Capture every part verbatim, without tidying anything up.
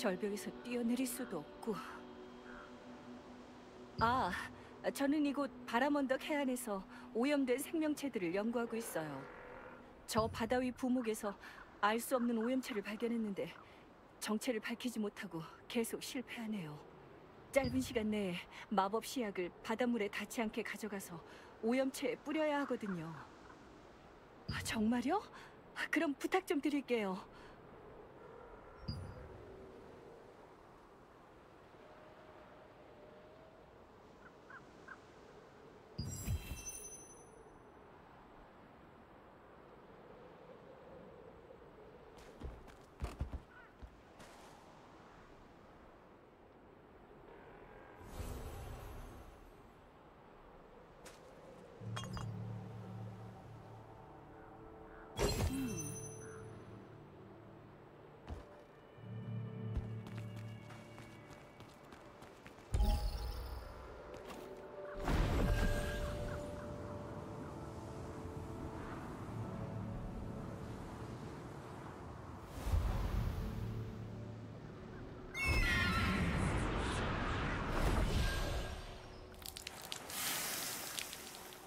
절벽에서 뛰어내릴 수도 없고. 아, 저는 이곳 바람언덕 해안에서 오염된 생명체들을 연구하고 있어요. 저 바다 위 부목에서 알 수 없는 오염체를 발견했는데 정체를 밝히지 못하고 계속 실패하네요. 짧은 시간 내에 마법 시약을 바닷물에 닿지 않게 가져가서 오염체에 뿌려야 하거든요. 아, 정말요? 그럼 부탁 좀 드릴게요.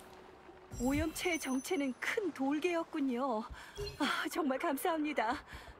오염체의 정체는 큰 돌개였군요. 아, 정말 감사합니다.